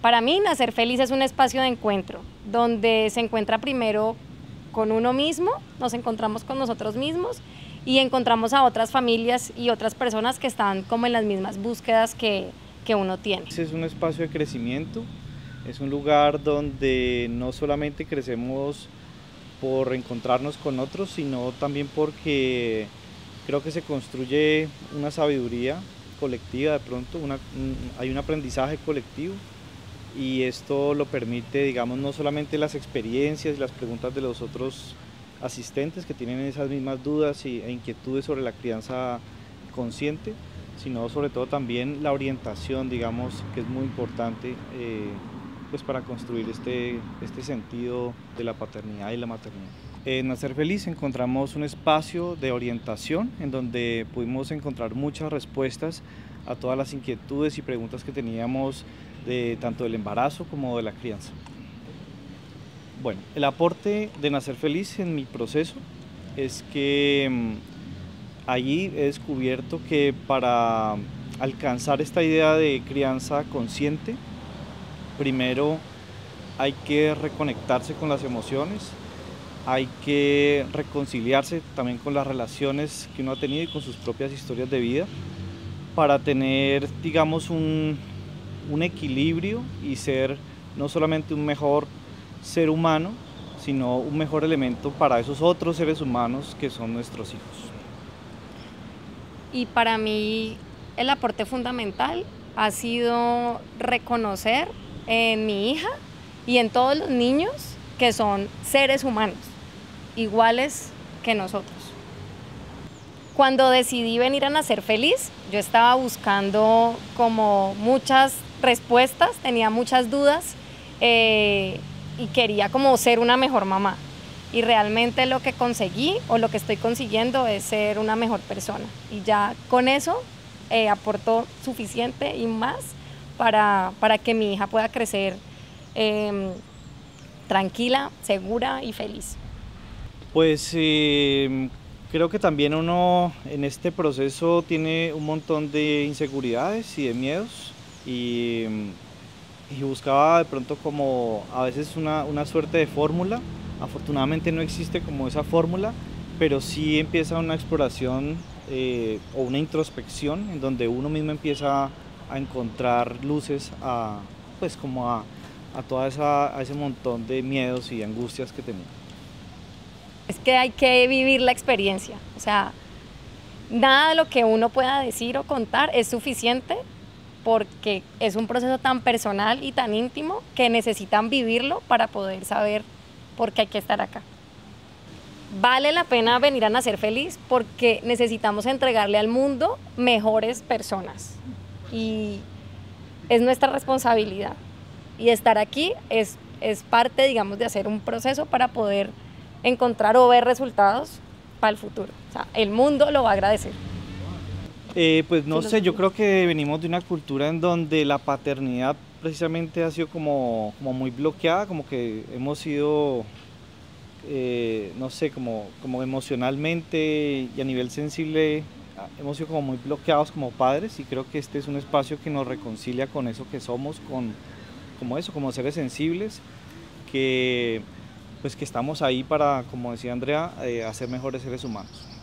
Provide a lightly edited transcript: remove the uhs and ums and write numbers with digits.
Para mí, Nacer Feliz es un espacio de encuentro, donde se encuentra primero con uno mismo, nos encontramos con nosotros mismos y encontramos a otras familias y otras personas que están como en las mismas búsquedas que uno tiene. Es un espacio de crecimiento, es un lugar donde no solamente crecemos por encontrarnos con otros, sino también porque creo que se construye una sabiduría colectiva de pronto, hay un aprendizaje colectivo y esto lo permite, digamos, no solamente las experiencias y las preguntas de los otros asistentes que tienen esas mismas dudas e inquietudes sobre la crianza consciente, sino sobre todo también la orientación, digamos, que es muy importante pues para construir este sentido de la paternidad y la maternidad. En Nacer Feliz encontramos un espacio de orientación en donde pudimos encontrar muchas respuestas a todas las inquietudes y preguntas que teníamos tanto del embarazo como de la crianza. Bueno, el aporte de Nacer Feliz en mi proceso es que allí he descubierto que para alcanzar esta idea de crianza consciente, primero hay que reconectarse con las emociones, hay que reconciliarse también con las relaciones que uno ha tenido y con sus propias historias de vida para tener, digamos, un equilibrio y ser no solamente un mejor ser humano, sino un mejor elemento para esos otros seres humanos que son nuestros hijos. Y para mí el aporte fundamental ha sido reconocer en mi hija y en todos los niños que son seres humanos, iguales que nosotros. Cuando decidí venir a Nacer Feliz, yo estaba buscando como muchas respuestas, tenía muchas dudas y quería como ser una mejor mamá. Y realmente lo que conseguí o lo que estoy consiguiendo es ser una mejor persona. Y ya con eso aportó suficiente y más para que mi hija pueda crecer tranquila, segura y feliz. Pues creo que también uno en este proceso tiene un montón de inseguridades y de miedos y buscaba de pronto como a veces una suerte de fórmula. Afortunadamente no existe como esa fórmula, pero sí empieza una exploración o una introspección en donde uno mismo empieza a encontrar luces pues como a ese montón de miedos y angustias que tenía. Es que hay que vivir la experiencia, o sea, nada de lo que uno pueda decir o contar es suficiente porque es un proceso tan personal y tan íntimo que necesitan vivirlo para poder saber por qué hay que estar acá. Vale la pena venir a Nacer Feliz porque necesitamos entregarle al mundo mejores personas y es nuestra responsabilidad. Y estar aquí es parte, digamos, de hacer un proceso para poder encontrar o ver resultados para el futuro. O sea, el mundo lo va a agradecer. Pues no sé, yo creo que venimos de una cultura en donde la paternidad precisamente ha sido como muy bloqueada, como que hemos sido, no sé, como emocionalmente y a nivel sensible hemos sido como muy bloqueados como padres y creo que este es un espacio que nos reconcilia con eso que somos, como seres sensibles, que estamos ahí para, como decía Andrea, hacer mejores seres humanos.